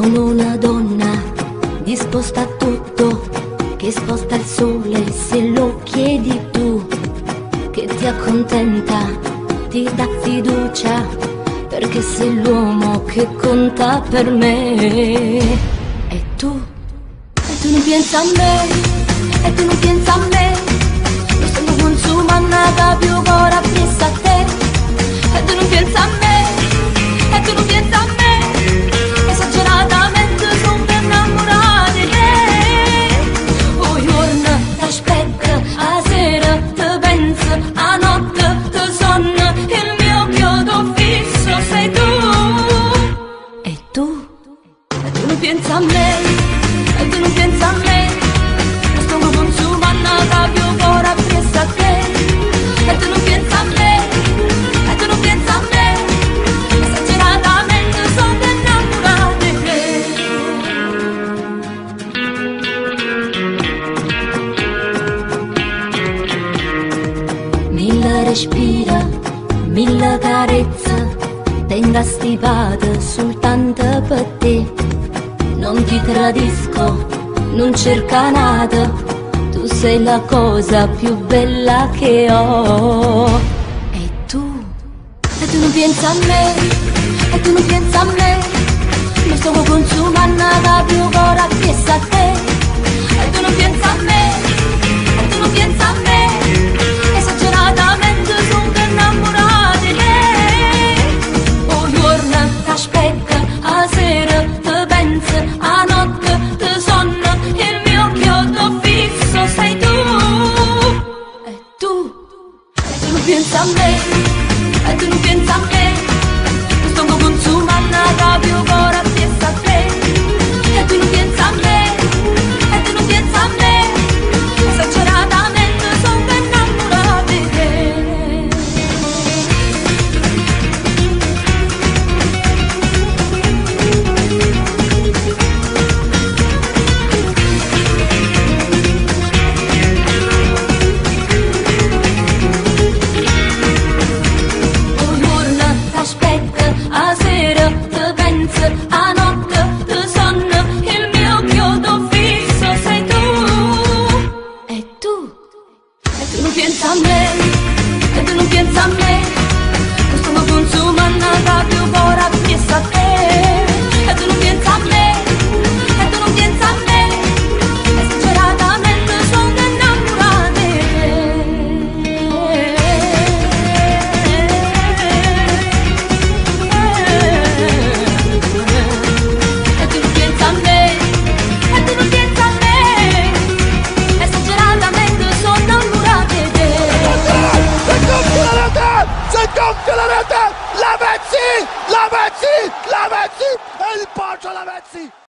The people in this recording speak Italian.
Sono una donna disposta a tutto, che sposta il sole se lo chiedi tu, che ti accontenta, ti dà fiducia, perché sei l'uomo che conta per me. E tu non pensi a me, e tu non pensi a me, lo sto consumando da più ora presso a te. E tu non pensi a me, e tu non pensi a me, esageratamente sono innamorata di te. Oh giorno t'aspetto, a sera ti penso, a notte ti sonno, il mio chiodo fisso sei tu. E tu non pensi a me, e tu non pensi a me, lo sto consumando da più ora presso a te. E tu non pensi a me, e tu non pensi a me, esageratamente sono innamorata di te. Mille respira, mille carezze, tenga stipate soltanto per te. Non ti tradisco, non cerca nada, tu sei la cosa più bella che ho. E tu non pensi a me, e tu non pensi a me, lo sto consumando da più ora presso a te. E tu non pensi a me, e tu non pensi a me, esageratamente sono innamorata di te. Oh giorno t'aspetto, a sera ti penso, a notte ti sonno, il mio chiodo fisso sei tu. E tu non pensi a me, e tu non pensi a me, lo sto consumando da più ora presso a te. E tu non pensi a me, e tu non pensi a me, esageratamente sono innamorata di te. Un giorno t'aspetto, a sera ti penso, a notte ti sonno, il mio chiodo fisso sei tu. E tu non pensi a me, e tu non pensi a me, lo sto consumando da più ora presso a te.